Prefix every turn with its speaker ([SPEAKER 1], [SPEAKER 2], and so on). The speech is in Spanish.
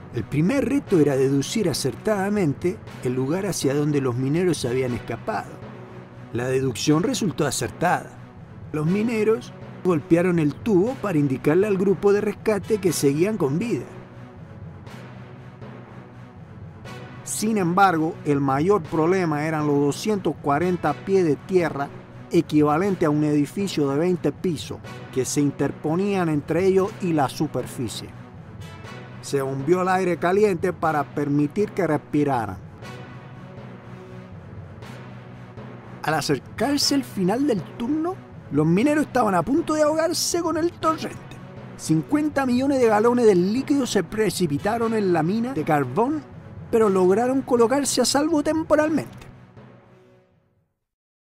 [SPEAKER 1] El primer reto era deducir acertadamente el lugar hacia donde los mineros habían escapado. La deducción resultó acertada. Los mineros golpearon el tubo para indicarle al grupo de rescate que seguían con vida. Sin embargo, el mayor problema eran los 240 pies de tierra, equivalente a un edificio de 20 pisos, que se interponían entre ellos y la superficie. Se bombeó el aire caliente para permitir que respiraran. Al acercarse el final del turno, los mineros estaban a punto de ahogarse con el torrente. 50 millones de galones de líquido se precipitaron en la mina de carbón, pero lograron colocarse a salvo temporalmente.